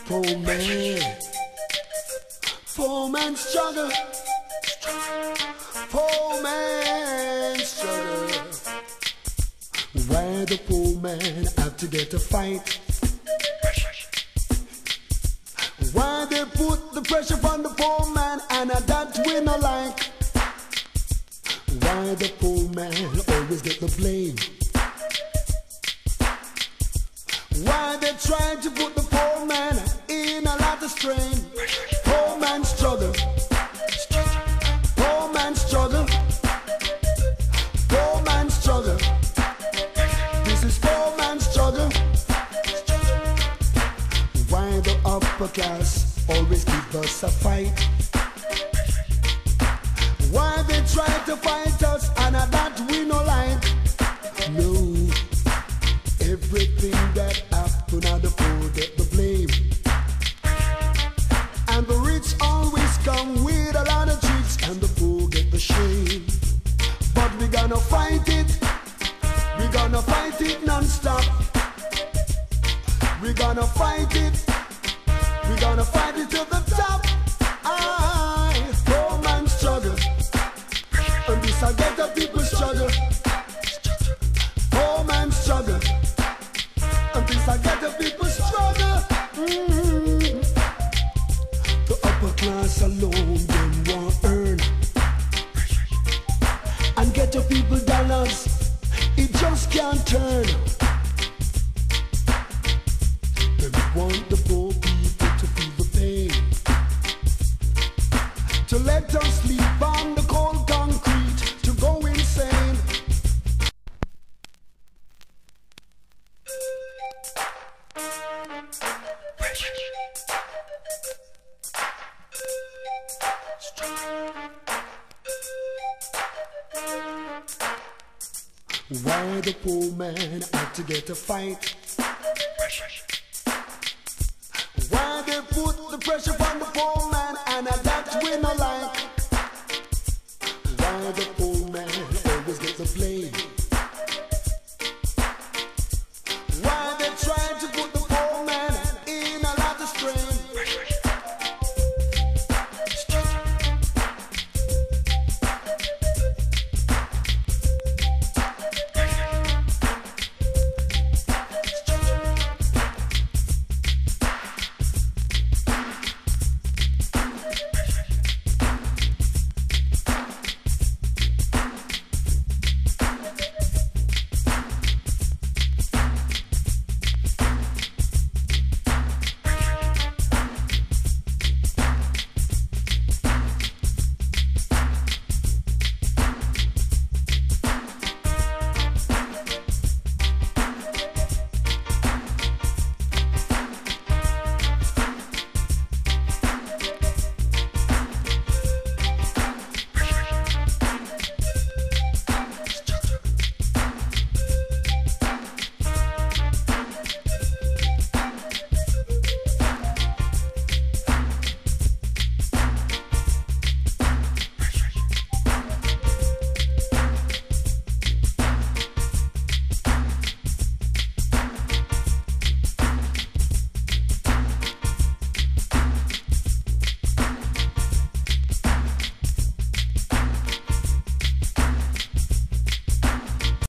Poor man, poor man struggle, poor man struggle. Why the poor man have to get a fight? Why they put the pressure on the poor man and that we no like? Why the poor man always get the blame? Why they try to put the poor man in a lot of strain? Poor man struggle, poor man struggle, poor man struggle. This is poor man struggle. Why the upper class always give us a fight? Why they try to fight us and that we no like? No, everything that happen at the poor get the blame, and the rich always come with a lot of tricks, and the poor get the shame. But we gonna fight it, we gonna fight it non-stop. We gonna fight it, we gonna fight it to the top. I, poor man struggle, and this I get the people struggle. Poor man struggle, and this I get the people struggle. The upper class alone, them won't earn, and get the people dollars, it just can't turn. They want the poor people to feel the pain, to let us sleep on the cold concrete, to go insane. Why the poor man had to get a fight? Why they put the pressure on the poor man and that we no like? Why the poor man always get the blame?